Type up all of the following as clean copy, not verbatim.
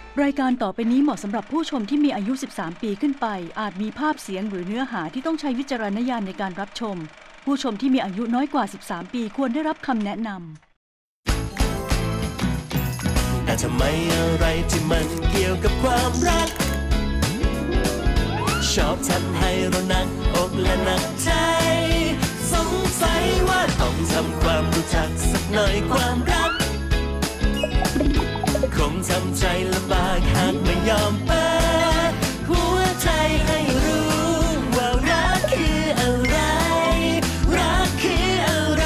รายการต่อไปนี้เหมาะสำหรับผู้ชมที่มีอายุ 13 ปีขึ้นไปอาจมีภาพเสียงหรือเนื้อหาที่ต้องใช้วิจารณญาณในการรับชมผู้ชมที่มีอายุน้อยกว่า 13 ปีควรได้รับคำแนะนำแต่ทำไมอะไรที่มันเกี่ยวกับความรักชอบทำให้เราหนักอกและหนักใจสงสัยว่าต้องทำความรู้จักสักหน่อยความรักคงทำใจลำบากหากไม่ยอมเปิดหัวใจให้รู้ว่ารักคืออะไรรักคืออะไร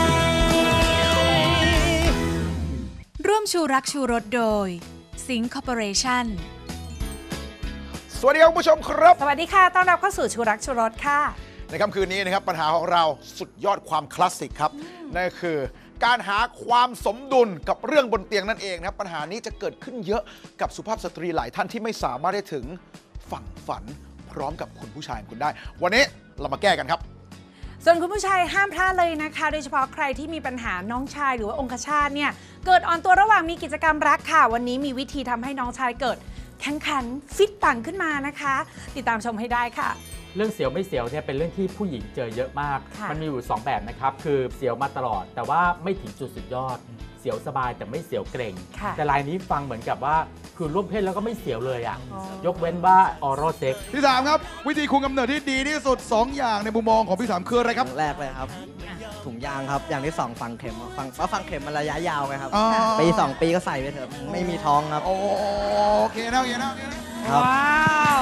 ร่วมชูรักชูรสโดยสิงห์คอร์ปอเรชั่นสวัสดีครับคุณผู้ชมครับสวัสดีค่ะต้อนรับเข้าสู่ชูรักชูรสค่ะในค่ำคืนนี้นะครับปัญหาของเราสุดยอดความคลาสสิกครับนั่นคือการหาความสมดุลกับเรื่องบนเตียงนั่นเองนะครับปัญหานี้จะเกิดขึ้นเยอะกับสุภาพสตรีหลายท่านที่ไม่สามารถได้ถึงฝั่งฝันพร้อมกับคุณผู้ชายคุณได้วันนี้เรามาแก้กันครับส่วนคุณผู้ชายห้ามพลาดเลยนะคะโดยเฉพาะใครที่มีปัญหาน้องชายหรือว่าองคชาตเนี่ยเกิดอ่อนตัวระหว่างมีกิจกรรมรักค่ะวันนี้มีวิธีทำให้น้องชายเกิดแข็งขันฟิตปังขึ้นมานะคะติดตามชมให้ได้ค่ะเรื่องเสียวไม่เสียวเนี่ยเป็นเรื่องที่ผู้หญิงเจอเยอะมากมันมีอยู่2แบบนะครับคือเสียวมาตลอดแต่ว่าไม่ถึงจุดสุดยอดเสียวสบายแต่ไม่เสียวเกร็งแต่รายนี้ฟังเหมือนกับว่าคือร่วมเพศแล้วก็ไม่เสียวเลยอ่ะยกเว้นว่าออรัลเซ็กพี่สามครับวิธีคุมกำเนิดที่ดีที่สุด2อย่างในมุมมองของพี่สามคืออะไรครับแรกเลยครับถุงยางครับอย่างที่2ฝังเข็มฝังเข็มมันระยะยาวไงครับปี2ปีก็ใส่ไปเถอะไม่มีท้องครับโอเคนะว้าว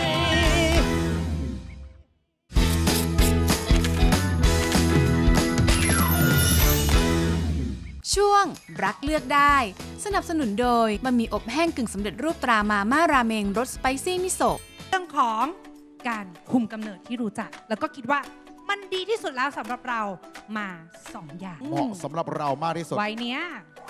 ช่วงรักเลือกได้สนับสนุนโดยบะหมี่อบแห้งกึ่งสำเร็จรูปตรามาม่าราเมงรสสไปซี่มิโซะเรื่องของการคุมกำเนิดที่รู้จักแล้วก็คิดว่ามันดีที่สุดแล้วสำหรับเรามา2อย่างเหมาะสำหรับเรามากที่สุดไว้เนี้ย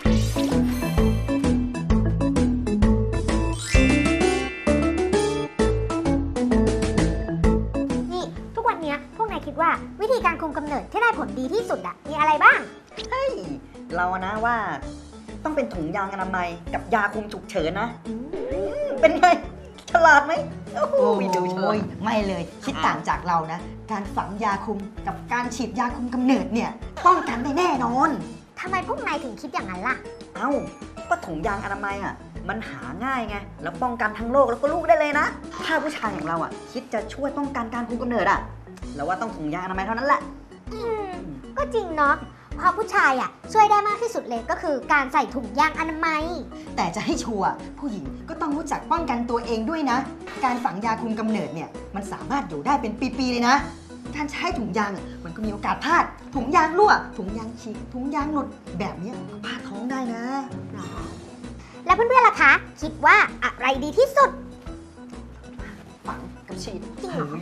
นี่ทุกวันนี้พวกนายคิดว่าวิธีการคุมกำเนิดที่ได้ผลดีที่สุดอะมีอะไรบ้างเฮ้ยเรานะว่าต้องเป็นถุงยางอนามัยกับยาคุมฉุกเฉินนะเป็นไงฉลาดไหมโอ้โหดูเฉยไม่เลยคิดต่างจากเรานะการฝังยาคุมกับการฉีดยาคุมกำเนิดเนี่ยป้องกันได้แน่นอนทำไมพวกนายถึงคิดอย่างนั้นล่ะเอ้าก็ถุงยางอนามัยอ่ะมันหาง่ายไงแล้วป้องกันทั้งโรคแล้วก็ลูกได้เลยนะถ้าผู้ชายอย่างเราอ่ะคิดจะช่วยป้องกันการคุมกำเนิดอ่ะเราว่าต้องถุงยางอนามัยเท่านั้นแหละก็จริงเนาะเพราะผู้ชายช่วยได้มากที่สุดเลยก็คือการใส่ถุงยางอนามัยแต่จะให้ชัวร์ผู้หญิงก็ต้องรู้จักป้องกันตัวเองด้วยนะการฝังยาคุมกำเนิดเนี่ยมันสามารถอยู่ได้เป็นปีๆเลยนะการใช้ถุงยางมันก็มีโอกาสพลาดถุงยางรั่วถุงยางฉีกถุงยางหลุดแบบนี้ก็พลาดท้องได้นะแล้วเพื่อนๆล่ะคะคิดว่าอะไรดีที่สุดฝังกับฉีดจริงเหรอ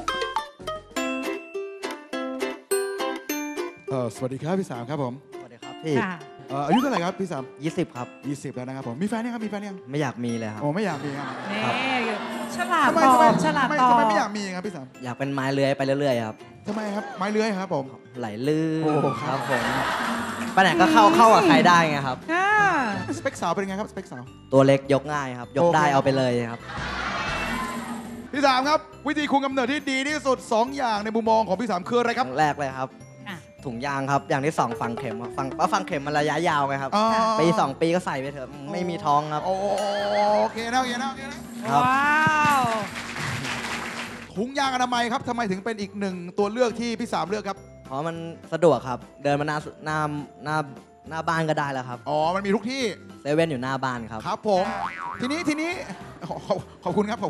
สวัสดีครับพี่สามครับผมสวัสดีครับพี่อายุเท่าไหร่ครับพี่สาม 20ครับ 20แล้วนะครับผมมีแฟนยังครับมีแฟนยังไม่อยากมีเลยครับโอ้ไม่อยากมีครับนี่ฉลาดฉลาดทำไมไม่อยากมีครับพี่สามอยากเป็นไม้เลื้อยไปเรื่อยๆครับทำไมครับไม้เลื้อยครับผมไหลลื่นครับผมไปไหนก็เข้ากับใครได้ไงครับสเปคสาวเป็นไงครับสเปคสาวตัวเล็กยกง่ายครับยกได้เอาไปเลยครับพี่สามครับวิธีคุมกำเนิดที่ดีที่สุด2อย่างในมุมมองของพี่สามคืออะไรครับแรกเลยครับถุงยางครับอย่างที่2ฝังเข็มฝังเข็มมันระยะยาวไงครับปี2ปีก็ใส่ไปเถอะไม่มีท้องครับโอเคนะว้าวถุงยางอนามัยครับทำไมถึงเป็นอีก1ตัวเลือกที่พี่สามเลือกครับเพราะมันสะดวกครับเดินมาหน้าบ้านก็ได้แล้วครับมันมีทุกที่เซเว่นอยู่หน้าบ้านครับครับผมทีนี้ขอบคุณครับ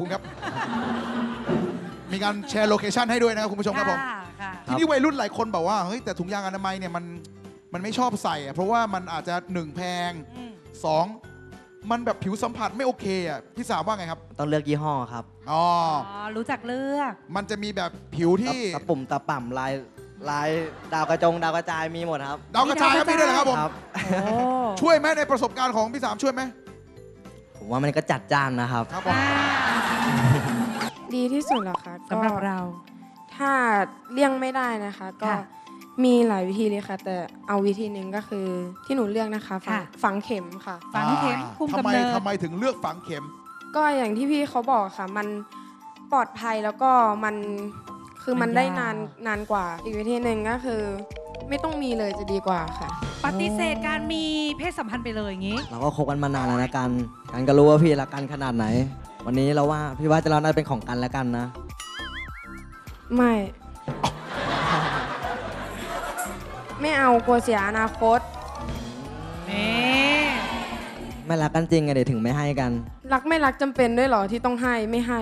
มีการแชร์โลเคชั่นให้ด้วยนะครับคุณผู้ชมครับผมทีนี้วัยรุ่นหลายคนบอกว่าเฮ้ยแต่ถุงยางอนามัยเนี่ยมันไม่ชอบใส่เพราะว่ามันอาจจะ1แพง2มันแบบผิวสัมผัสไม่โอเคอ่ะพี่สาวว่าไงครับต้องเลือกยี่ห้อครับรู้จักเลือกมันจะมีแบบผิวที่ตะปุ่มตะป่ำลายดาวกระจายมีหมดครับดาวกระจายครับพี่ด้วยเหรอครับผมช่วยไหมในประสบการณ์ของพี่สามช่วยไหมผมว่ามันก็จัดจ้านนะครับดีที่สุดหรอคะสำหรับเราถ้าเลี่ยงไม่ได้นะคะก็มีหลายวิธีเลยค่ะ แต่เอาวิธีหนึ่งก็คือที่หนูเลือกนะคะฝังเข็มค่ะฝังเข็มคุมกำเนิดทำไมถึงเลือกฝังเข็มก็อย่างที่พี่เขาบอกค่ะมันปลอดภัยแล้วก็มันคือมันได้นานกว่าอีกวิธีหนึ่งก็คือไม่ต้องมีเลยจะดีกว่าค่ะปฏิเสธการมีเพศสัมพันธ์ไปเลยอย่างนี้เราก็คบกันมานานแล้วนะกันก็รู้ว่าพี่รักกันขนาดไหน วันนี้เราว่าพี่ว่าเราน่าจะเป็นของกันแล้วกันนะไม่เอากลัวเสียอนาคตไม่รักกันจริงไงเดี๋ยวถึงไม่ให้กันรักไม่รักจำเป็นด้วยเหรอที่ต้องให้ไม่ให้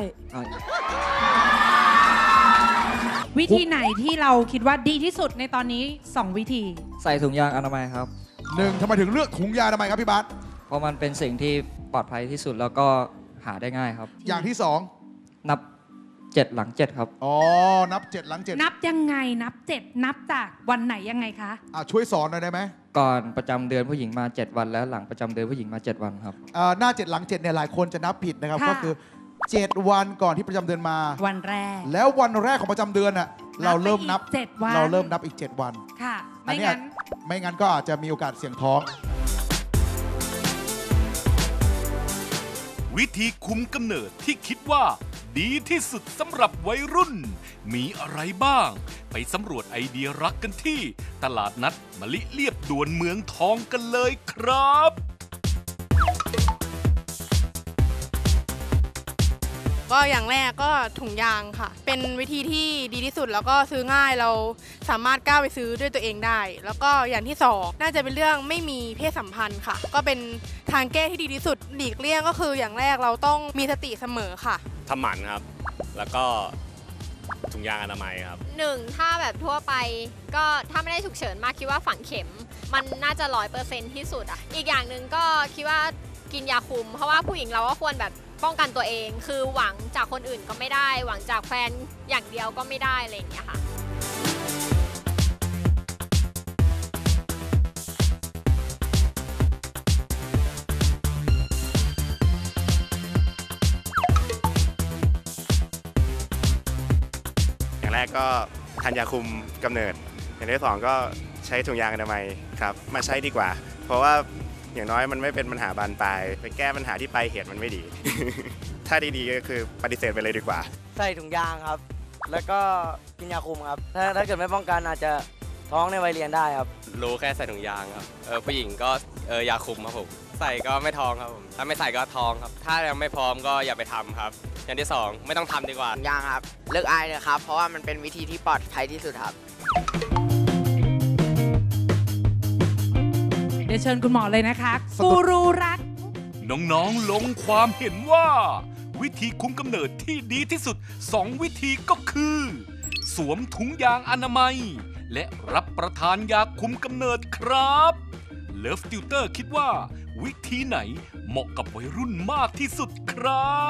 วิธีไหนที่เราคิดว่าดีที่สุดในตอนนี้2วิธีใส่ถุงยางอนามัยครับ 1. ทำไมถึงเลือกถุงยางอนามัยครับพี่บาสเพราะมันเป็นสิ่งที่ปลอดภัยที่สุดแล้วก็หาได้ง่ายครับอย่างที่ 2 นับ 7 หลัง 7 ครับอ๋อนับ7หลัง7 นับยังไงนับ7นับจากวันไหนยังไงคะช่วยสอนหน่อยได้ไหมก่อนประจำเดือนผู้หญิงมา 7 วันแล้วหลังประจำเดือนผู้หญิงมา 7 วันครับหน้า7หลัง7เนี่ยหลายคนจะนับผิดนะครับค่ะก็คือ 7 วันก่อนที่ประจำเดือนมาวันแรกแล้ววันแรกของประจำเดือนน่ะเราเริ่มนับไปอีก7 วันเราเริ่มนับอีก 7 วันค่ะอันไม่เนี้ยงั้นไม่งั้นก็อาจจะมีโอกาสเสี่ยงท้องวิธีคุมกำเนิดที่คิดว่าดีที่สุดสำหรับวัยรุ่น มีอะไรบ้าง ไปสำรวจไอเดียรักกันที่ตลาดนัดมะลิเลียบด่วนเมืองทองกันเลยครับก็อย่างแรกก็ถุงยางค่ะ เป็นวิธีที่ดีที่สุดแล้วก็ซื้อง่ายเราสามารถก้าวไปซื้อด้วยตัวเองได้ แล้วก็อย่างที่สองน่าจะเป็นเรื่องไม่มีเพศสัมพันธ์ค่ะ ก็เป็นทางแก้ที่ดีที่สุดหลีกเลี่ยงก็คืออย่างแรกเราต้องมีสติเสมอค่ะทำหมันครับ แล้วก็ถุงยางอนามัยครับ 1. ถ้าแบบทั่วไปก็ถ้าไม่ได้ฉุกเฉินมากคิดว่าฝังเข็มมันน่าจะ100%ที่สุดอ่ะอีกอย่างหนึ่งก็คิดว่ากินยาคุมเพราะว่าผู้หญิงเราก็ควรแบบป้องกันตัวเองคือหวังจากคนอื่นก็ไม่ได้หวังจากแฟนอย่างเดียวก็ไม่ได้อะไรอย่างเงี้ยค่ะอย่างแรกก็ทานยาคุมกำเนิด อย่างที่สองก็ใช้ถุงยางอนามัยครับมาใช้ดีกว่า เพราะว่าอย่างน้อยมันไม่เป็นปัญหาบานปลายไปแก้ปัญหาที่ปลายเหตุมันไม่ดี ถ้าดีๆก็คือปฏิเสธไปเลยดีกว่าใส่ถุงยางครับ แล้วก็กินยาคุมครับถ้าเกิดไม่ป้องกันอาจจะท้องในวัยเรียนได้ครับรู้แค่ใส่ถุงยางครับผู้หญิงก็ยาคุมครับผมใส่ก็ไม่ท้องครับผมถ้าไม่ใส่ก็ท้องครับถ้ายังไม่พร้อมก็อย่าไปทำครับอย่างที่สองไม่ต้องทำดีกว่าถุงยางครับเลิกอายเลยครับเพราะว่ามันเป็นวิธีที่ปลอดภัยที่สุดครับเดี๋ยวเชิญคุณหมอเลยนะคะกูรูรักน้องๆลงความเห็นว่า วิธีคุมกำเนิดที่ดีที่สุด 2 วิธีก็คือ สวมถุงยางอนามัย และรับประทานยาคุมกำเนิดครับเลิฟติวเตอร์คิดว่า วิธีไหนเหมาะกับวัยรุ่นมากที่สุดครับ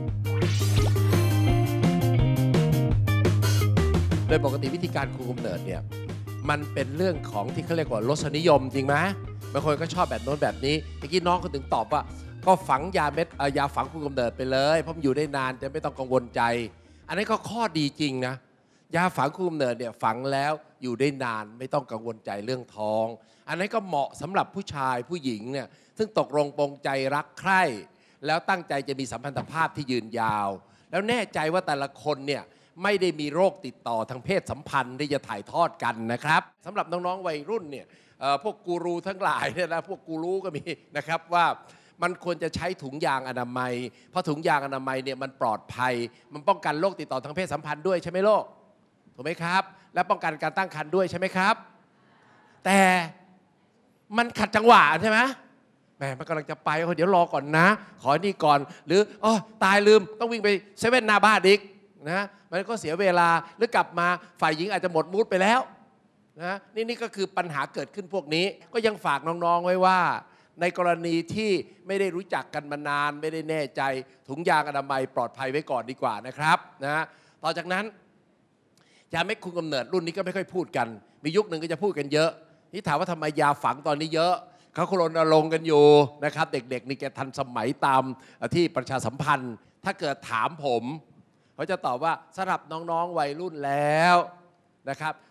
โดยปกติวิธีการคุมกำเนิดเนี่ยมันเป็นเรื่องของที่เขาเรียกว่ารสนิยมจริงไหมบางคนก็ชอบแบบโน้นแบบนี้เมื่อกี้น้องเขาถึงตอบว่าก็ฝังยาเม็ดยาฝังคุมกำเนิดไปเลยเพราะมันอยู่ได้นานจะไม่ต้องกังวลใจ อันนี้ก็ข้อดีจริงนะยาฝังคุมกำเนิดเนี่ยฝังแล้วอยู่ได้นานไม่ต้องกังวลใจเรื่องท้อง อันนี้ก็เหมาะสำหรับผู้ชายผู้หญิงเนี่ยซึ่งตกลงปรงใจรักใคร่แล้วตั้งใจจะมีสัมพันธภาพที่ยืนยาวแล้วแน่ใจว่าแต่ละคนเนี่ยไม่ได้มีโรคติดต่อทางเพศสัมพันธ์ที่จะถ่ายทอดกันนะครับสำหรับน้องๆวัยรุ่นเนี่ยพวกกูรูทั้งหลายเนี่ยนะพวกกูรู้ก็มีนะครับว่ามันควรจะใช้ถุงยางอนามัยเพราะถุงยางอนามัยเนี่ยมันปลอดภัยมันป้องกันโรคติดต่อทางเพศสัมพันธ์ด้วยใช่ไหมโรคถูกไหมครับและป้องกันการตั้งครรภ์ด้วยใช่ไหมครับแต่มันขัดจังหวะใช่ไหมแหมมันกำลังจะไปเดี๋ยวรอก่อนนะขอนี่ก่อนหรือตายลืมต้องวิ่งไปเซเว่นหน้าบ้านอีกนะมันก็เสียเวลาหรือกลับมาฝ่ายหญิงอาจจะหมดมูดไปแล้วนะนี่ก็คือปัญหาเกิดขึ้นพวกนี้ก็ยังฝากน้องๆไว้ว่าในกรณีที่ไม่ได้รู้จักกันมานานไม่ได้แน่ใจถุงยางอนามัยปลอดภัยไว้ก่อนดีกว่านะครับนะต่อจากนั้นยาเม็ดคุมกำเนิดรุ่นนี้ก็ไม่ค่อยพูดกันมียุคหนึ่งก็จะพูดกันเยอะที่ถามว่าทำไมยาฝังตอนนี้เยอะเขารณรงค์กันอยู่นะครับเด็กๆนี่แกทันสมัยตามที่ประชาสัมพันธ์ถ้าเกิดถามผมเขาจะตอบว่าสำหรับน้องๆวัยรุ่นแล้วนะครับ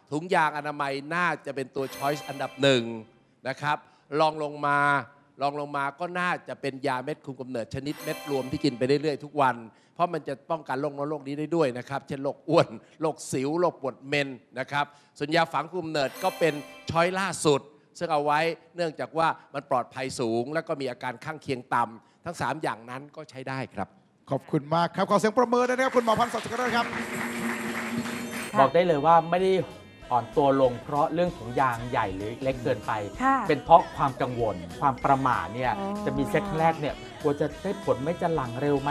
ถุงยางอนามัยน่าจะเป็นตัวช้อยส์อันดับหนึ่งนะครับลองลงมาก็น่าจะเป็นยาเม็ดคุมกำเนิดชนิดเม็ดรวมที่กินไปเรื่อยๆทุกวันเพราะมันจะป้องกันโรคนั้นโรคนี้ได้ด้วยนะครับเช่นโรคอ้วนโรคสิวโรคปวดเมนนะครับส่วนยาฝังคุมกำเนิดก็เป็นช้อยล่าสุดซึ่งเอาไว้เนื่องจากว่ามันปลอดภัยสูงแล้วก็มีอาการข้างเคียงต่ำทั้ง3อย่างนั้นก็ใช้ได้ครับขอบคุณมากครับขอเสียงประเมินนะครับคุณหมอพันธ์ศักดิ์สุขเริศครับบอกได้เลยว่าไม่ได้อ่อนตัวลงเพราะเรื่องถุงยางใหญ่หรือเล็กเกินไปเป็นเพราะความกังวลความประมาทเนี่ยจะมีเซ็กแรกเนี่ยกลัวจะได้ผลไม่จะหลังเร็วไหม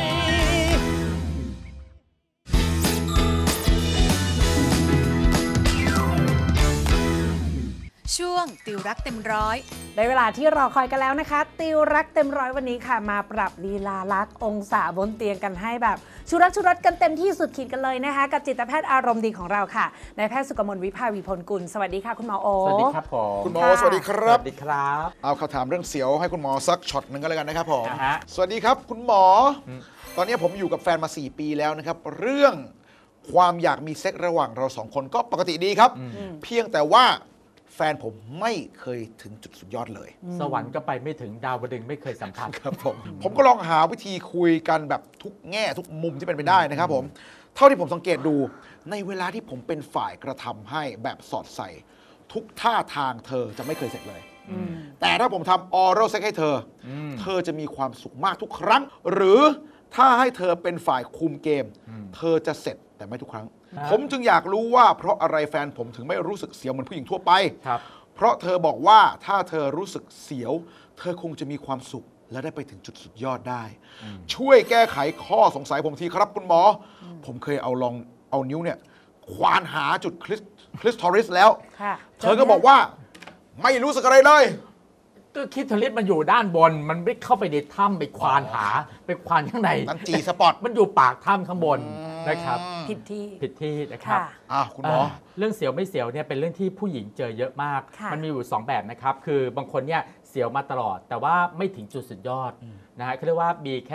ช่วงติวรักเต็มร้อยได้เวลาที่รอคอยกันแล้วนะคะติวรักเต็มร้อยวันนี้ค่ะมาปรับลีลาลักษณ์องศาบนเตียงกันให้แบบชุรักชุรสกันเต็มที่สุดขีดกันเลยนะคะกับจิตแพทย์อารมณ์ดีของเราค่ะนายแพทย์สุกมลวิภาวีพลกุลสวัสดีค่ะคุณหมอโอสวัสดีครับผมคุณหมอสวัสดีครับสวัสดีครับเอาคำถามเรื่องเสียวให้คุณหมอสักช็อตหนึ่งก็แล้วกันนะครับผมสวัสดีครับคุณหมอตอนนี้ผมอยู่กับแฟนมา4 ปีแล้วนะครับเรื่องความอยากมีเซ็กระหว่างเรา2 คนก็ปกติดีครับเพียงแต่ว่าแฟนผมไม่เคยถึงจุดสุดยอดเลยสวรรค์ก็ไปไม่ถึงดาวดึงไม่เคยสัมผัสครับผมก็ลองหาวิธีคุยกันแบบทุกแง่ทุกมุมที่เป็นไปได้นะครับผมเท่าที่ผมสังเกตดูในเวลาที่ผมเป็นฝ่ายกระทำให้แบบสอดใส่ทุกท่าทางเธอจะไม่เคยเสร็จเลยแต่ถ้าผมทำออรัลเซ็กให้เธอจะมีความสุขมากทุกครั้งหรือถ้าให้เธอเป็นฝ่ายคุมเกมเธอจะเสร็จแต่ไม่ทุกครั้งผมจึงอยากรู้ว่าเพราะอะไรแฟนผมถึงไม่รู้สึกเสียวเหมือนผู้หญิงทั่วไปเพราะเธอบอกว่าถ้าเธอรู้สึกเสียวเธอคงจะมีความสุขและได้ไปถึงจุดสุดยอดได้ช่วยแก้ไขข้อสงสัยผมทีครับคุณหมอผมเคยเอานิ้วเนี่ยควานหาจุดคลิสทอริสแล้วเธอก็บอกว่าไม่รู้สึกอะไรเลยก็คลิทอริสมันอยู่ด้านบนมันไม่เข้าไปในถ้ำไปควานหาไปควานข้างในนั่นจีสปอตมันอยู่ปากถ้ำข้างบนนะครับผิดที่นะครับคุณหมอเรื่องเสียวไม่เสียวเนี่ยเป็นเรื่องที่ผู้หญิงเจอเยอะมากมันมีอยู่2 แบบนะครับคือบางคนเนี่ยเสียวมาตลอดแต่ว่าไม่ถึงจุดสุดยอดนะฮะเขาเรียกว่ามีแค่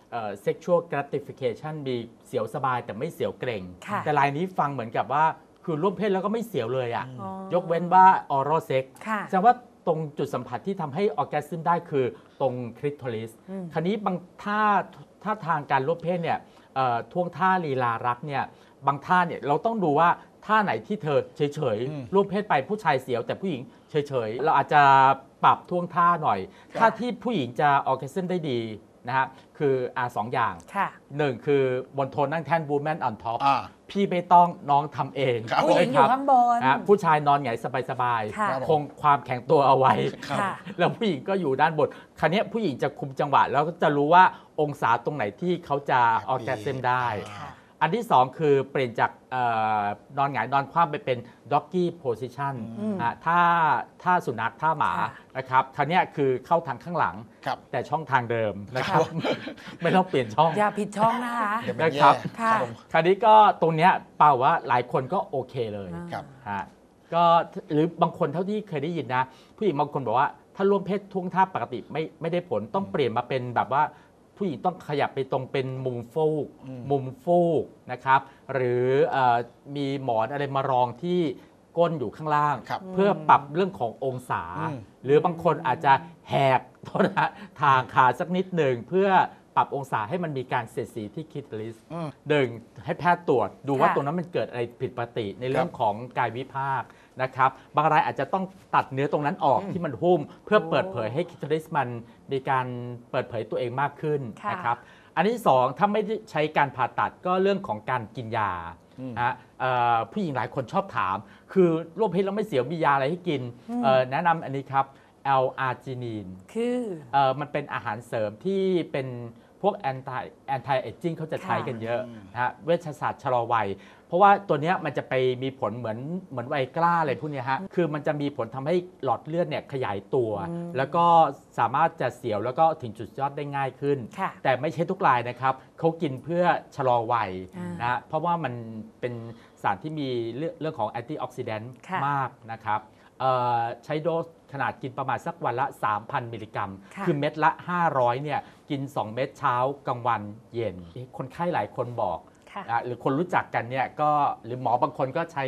sexual gratification มีเสียวสบายแต่ไม่เสียวเกร็งแต่รายนี้ฟังเหมือนกับว่าคือร่วมเพศแล้วก็ไม่เสียวเลยอ่ะยกเว้นว่า oral sex แสดงว่าตรงจุดสัมผัสที่ทำให้ออร์แกซึมได้คือตรงคลิทอริสคราวนี้บางท่าทางการร่วมเพศเนี่ยท่วงท่าลีลารักเนี่ยบางท่าเนี่ยเราต้องดูว่าท่าไหนที่เธอเฉยๆร่วมเพศไปผู้ชายเสียวแต่ผู้หญิงเฉยๆเราอาจจะปรับท่วงท่าหน่อยท่าที่ผู้หญิงจะออร์แกซึมได้ดีนะฮะคือ2 อย่าง1คือบนโทนนั่งแท่น woman on top พี่ไม่ต้องน้องทำเองผู้หญิงอยู่ข้างบนผู้ชายนอนหงายสบายๆคงความแข็งตัวเอาไว้แล้วผู้หญิงก็อยู่ด้านบนคราวนี้ผู้หญิงจะคุมจังหวะแล้วก็จะรู้ว่าองศาตรงไหนที่เขาจะออร์แกซึมได้อันที่2คือเปลี่ยนจากนอนหงายนอนคว่ำไปเป็น doggy position ถ้าสุนัขท่าหมานะครับคราวนี้คือเข้าทางข้างหลังแต่ช่องทางเดิมนะครับไม่ต้องเปลี่ยนช่องอย่าผิดช่องนะคะนะครับคราวนี้ก็ตรงนี้เปล่าว่าหลายคนก็โอเคเลยก็หรือบางคนเท่าที่เคยได้ยินนะผู้หญิงบางคนบอกว่าถ้าร่วมเพศท่วงท่าปกติไม่ได้ผลต้องเปลี่ยนมาเป็นแบบว่าผู้หญิงต้องขยับไปตรงเป็นมุมฟูกนะครับหรือมีหมอนอะไรมารองที่ก้นอยู่ข้างล่างเพื่อปรับเรื่องขององศาหรือบางคนอาจจะแหกทางขาสักนิดหนึ่งเพื่อปรับองศาให้มันมีการเสียดสีที่คลิทอริสให้แพทย์ตรวจดูว่าตรงนั้นมันเกิดอะไรผิดปกติในเรื่องของกายวิภาคนะครับบางรายอาจจะต้องตัดเนื้อตรงนั้นออกที่มันหุ้มเพื่อเปิดเผยให้คลิทอริสมันมีการเปิดเผยตัวเองมากขึ้นนะครับอันที่2ถ้าไม่ได้ใช้การผ่าตัดก็เรื่องของการกินยาผู้หญิงหลายคนชอบถามคือร่วมเพศแล้วไม่เสียวมียาอะไรให้กินแนะนำอันนี้ครับL-arginine คือมันเป็นอาหารเสริมที่เป็นพวก anti aging เขาจะใช้กันเยอะนะฮะเวชศาสตร์ชะลอวัยเพราะว่าตัวนี้มันจะไปมีผลเหมือนไวกล้าอะไรพวกนี้ฮะคือมันจะมีผลทำให้หลอดเลือดเนี่ยขยายตัวแล้วก็สามารถจะเสียวแล้วก็ถึงจุดยอดได้ง่ายขึ้นแต่ไม่ใช่ทุกรายนะครับเขากินเพื่อชะลอวัยนะเพราะว่ามันเป็นสารที่มีเรื่องของแอนตี้ออกซิแดนต์มากนะครับใช้โดสขนาดกินประมาณสักวันละ 3,000 มิลลิกรัมคือเม็ดละ500เนี่ยกิน2 เม็ดเช้ากลางวันเย็นคนไข้หลายคนบอกหรือคนรู้จักกันเนี่ยก็หรือหมอบางคนก็ใช้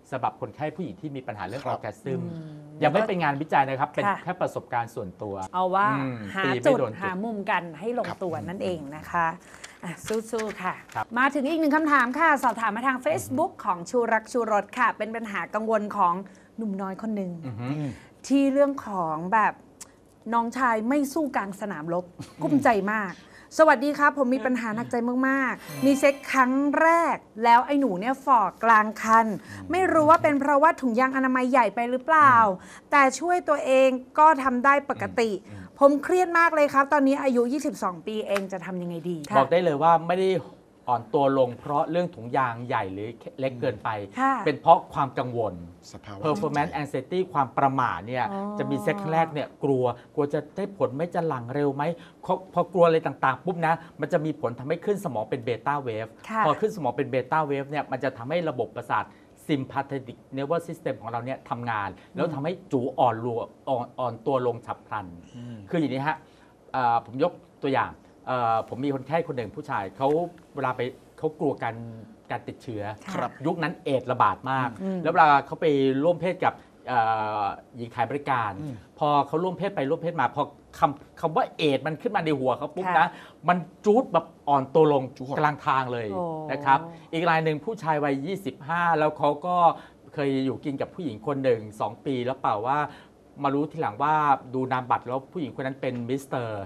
สำหรับคนไข้ผู้หญิงที่มีปัญหาเรื่องออร์แกซึมยังไม่เป็นงานวิจัยนะครับเป็นแค่ประสบการณ์ส่วนตัวเอาว่าหาจุดหามุมกันให้ลงครับตัวนั่นเองนะคะสู้ๆค่ะ มาถึงอีกหนึ่งคำถามค่ะ สอบถามมาทาง Facebook ของชูรักชูรสค่ะ เป็นปัญหากังวลของหนุ่มน้อยคนหนึ่งที่เรื่องของแบบน้องชายไม่สู้กลางสนามรบกุ้มใจมาก สวัสดีครับผมมีปัญหาหนักใจมากๆมีเซ็กครั้งแรกแล้วไอ้หนูเนี่ยฝ่อกลางคันไม่รู้ว่าเป็นเพราะว่าถุงยางอนามัยใหญ่ไปหรือเปล่าแต่ช่วยตัวเองก็ทำได้ปกติผมเครียดมากเลยครับตอนนี้อายุ 22 ปีเองจะทำยังไงดีบอกได้เลยว่าไม่ได้อ่อนตัวลงเพราะเรื่องถุงยางใหญ่หรือเล็กเกินไป เป็นเพราะความกังวล performance anxiety ความประหม่าเนี่ยจะมีเซ็กครั้งแรกเนี่ยกลัวจะได้ผลไม่จะหลังเร็วไหมพอกลัวอะไรต่างๆปุ๊บนะมันจะมีผลทำให้ขึ้นสมองเป็นเบต้าเวฟพอขึ้นสมองเป็นเบต้าเวฟเนี่ยมันจะทำให้ระบบประสาทsympathetic nervous system ของเราเนี่ยทำงานแล้วทำให้จูอ่อนตัวลงฉับพลันคืออย่างนี้ฮะผมยกตัวอย่างผมมีคนไข้คนหนึ่งผู้ชายเขาเวลาไปเขากลัวการติดเชื้อยุคนั้นเอดส์ระบาดมากแล้วเวลาเขาไปร่วมเพศกับหญิงขายบริการพอเขาร่วมเพศไปร่วมเพศมาพอคำว่าเอดส์มันขึ้นมาในหัวเขาปุ๊บนะมันจูดแบบอ่อนตัวลงกลางทางเลยนะครับอีกรายหนึ่งผู้ชายวัย25แล้วเขาก็เคยอยู่กินกับผู้หญิงคนหนึ่ง2 ปีแล้วเปล่าว่ามารู้ทีหลังว่าดูนามบัตรแล้วผู้หญิงคนนั้นเป็นมิสเตอร์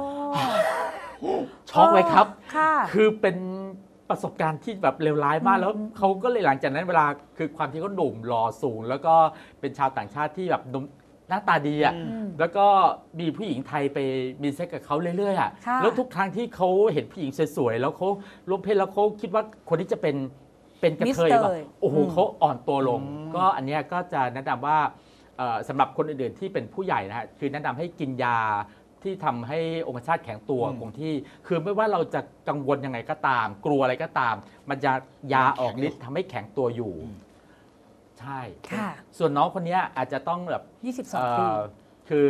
ช็อกเลยครับคือเป็นประสบการณ์ที่แบบเลวร้ายมากแล้วเขาก็เลยหลังจากนั้นเวลาคือความที่เขาหนุ่มหล่อสูงแล้วก็เป็นชาวต่างชาติที่แบบหน้าตาดีอ่ะแล้วก็มีผู้หญิงไทยไปมีเซ็กกับเขาเรื่อยๆอ่ะแล้วทุกครั้งที่เขาเห็นผู้หญิงสวยๆแล้วเขาร่วมเพศแล้วเขาคิดว่าคนที่จะเป็นกระเทยแบบโอ้โหเขาอ่อนตัวลงก็อันนี้ก็จะแนะนำว่าสำหรับคนอื่นๆที่เป็นผู้ใหญ่นะฮะคือแนะนำให้กินยาที่ทำให้องคชาตแข็งตัวคงที่คือไม่ว่าเราจะกังวลยังไงก็ตามกลัวอะไรก็ตามมันจะยาออกฤทธิ์ทำให้แข็งตัวอยู่ใช่ส่วนน้องคนนี้อาจจะต้องแบบ 22 ปีคือ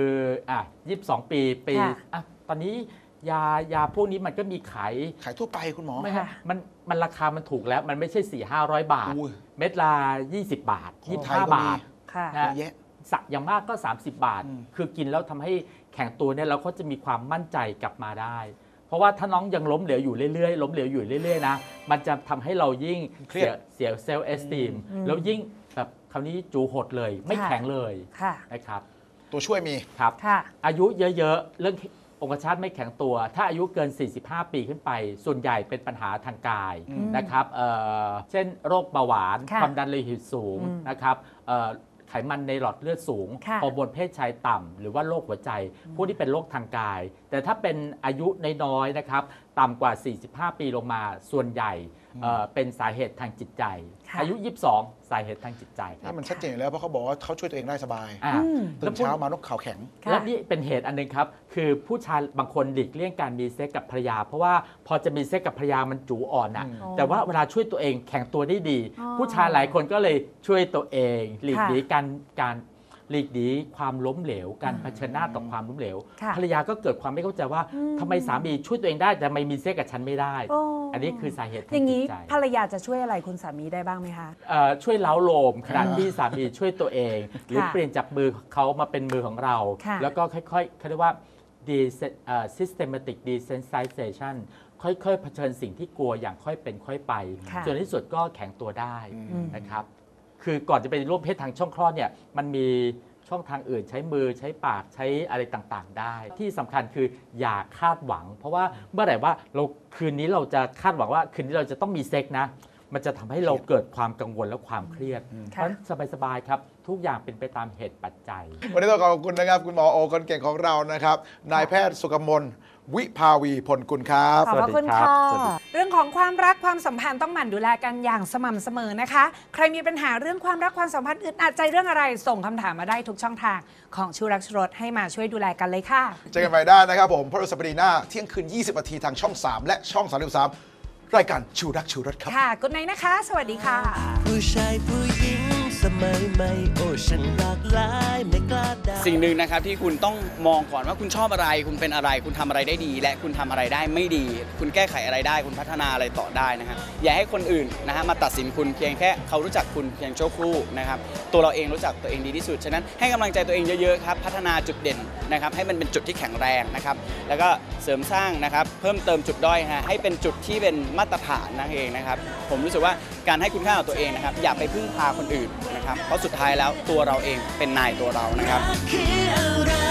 22 ปีตอนนี้ยาพวกนี้มันก็มีขายทั่วไปคุณหมอไม่ฮะมันราคามันถูกแล้วมันไม่ใช่ 400-500 บาทเม็ดละ20 บาท25 บาทนะอย่างมากก็30 บาทคือกินแล้วทำให้แข็งตัวเนี่ยเราก็จะมีความมั่นใจกลับมาได้เพราะว่าถ้าน้องยังล้มเหลวอยู่เรื่อยๆล้มเหลวอยู่เรื่อยๆนะมันจะทำให้เรายิ่งเสียเซลล์เอสติมแล้วยิ่งแบบคราวนี้จูหดเลยไม่แข็งเลยนะครับตัวช่วยมีครับอายุเยอะๆเรื่ององคชาตไม่แข็งตัวถ้าอายุเกิน45 ปีขึ้นไปส่วนใหญ่เป็นปัญหาทางกายนะครับเช่นโรคเบาหวานความดันโลหิตสูงนะครับไขมันในหลอดเลือดสูงฮอร์โมนเพศชายต่ำหรือว่าโรคหัวใจพวกที่เป็นโรคทางกายแต่ถ้าเป็นอายุน้อยๆนะครับต่ำกว่า45 ปีลงมาส่วนใหญ่เป็นสาเหตุทางจิตใจอายุ22สาเหตุทางจิตใจนี่มันชัดเจนแล้วเพราะเขาบอกว่าเขาช่วยตัวเองได้สบายตื่นเช้ามานกเขาแข็งและนี่เป็นเหตุอันนึงครับคือผู้ชายบางคนหลีกเลี่ยงการมีเซ็กกับภรรยาเพราะว่าพอจะมีเซ็กกับภรรยามันจูอ่อนนะแต่ว่าเวลาช่วยตัวเองแข็งตัวได้ดีผู้ชายหลายคนก็เลยช่วยตัวเองหลีกหนีการหลีกหนีความล้มเหลวการเผชิญหน้าต่อความล้มเหลวภรรยาก็เกิดความไม่เข้าใจว่าทำไมสามีช่วยตัวเองได้แต่ทำไมมีเซ็กกับฉันไม่ได้อันนี้คือสาเหตุอย่างนี้ภรรยาจะช่วยอะไรคุณสามีได้บ้างไหมคะช่วยเล้าโลมขณะที่สามีช่วยตัวเองหรือเปลี่ยนจากมือเขามาเป็นมือของเราแล้วก็ค่อยๆเขาเรียกว่า systematic desensitization ค่อยๆเผชิญสิ่งที่กลัวอย่างค่อยเป็นค่อยไปจนที่สุดก็แข็งตัวได้นะครับคือก่อนจะไปร่วมเพศทางช่องคลอดเนี่ยมันมีช่องทางอื่นใช้มือใช้ปากใช้อะไรต่างๆได้ที่สำคัญคืออย่าคาดหวังเพราะว่าเมื่อไหร่ว่าคืนนี้เราจะคาดหวังว่าคืนนี้เราจะต้องมีเซ็กนะมันจะทำให้เราเกิดความกังวลและความเครียดเพราะฉะนั้นสบายๆครับทุกอย่างเป็นไปตามเหตุปัจจัยวันนี้ต้องขอบคุณนะครับคุณหมอโอคนเก่งของเรานะครับนายแพทย์สุกมลวิภาวีพลกุลครับขอบคุณค่ะเรื่องของความรักความสัมพันธ์ต้องหมั่นดูแลกันอย่างสม่ำเสมอนะคะใครมีปัญหาเรื่องความรักความสัมพันธ์อึดอัดใจเรื่องอะไรส่งคำถามมาได้ทุกช่องทางของชูรักชูรสให้มาช่วยดูแลกันเลยค่ะเจอกันใหม่ได้นะครับผมพฤหัสบดีหน้าเที่ยงคืน20 นาทีทางช่อง 3 และช่อง 33รายการชูรักชูรสครับค่ะกุ๊ดไนท์นะคะสวัสดีค่ะผู้ชายผู้หญิงสมัยใหม่โอ้ฉันหลากหลายไม่กล้าด่าสิ่งหนึ่งนะครับที่คุณต้องมองก่อนว่าคุณชอบอะไรคุณเป็นอะไรคุณทำอะไรได้ดี และคุณทำอะไรได้ไม่ดี คุณแก้ไขอะไรได้คุณพัฒนาอะไรต่อได้นะครับอย่าให้คนอื่นนะฮะมาตัดสินคุณเพียงแค่เขารู้จักคุณเพียงชั่วครู่นะครับตัวเราเองรู้จักตัวเองดีที่สุดฉะนั้นให้กำลังใจตัวเองเยอะๆครับพัฒนาจุดเด่นนะครับให้มันเป็นจุดที่แข็งแรงนะครับแล้วก็เสริมสร้างนะครับเพิ่มเติมจุดด้อยฮะให้เป็นจุดที่เป็นมาตรฐานนั่นเองนะครับผมรู้สึกว่าการให้คุณค่ากับตัวเองนะครับอย่าไปพึ่งพาคนอื่นนะครับเพราะสุดท้ายแล้วตัวเราเองเป็นนายตัวเรานะครับคืออะไร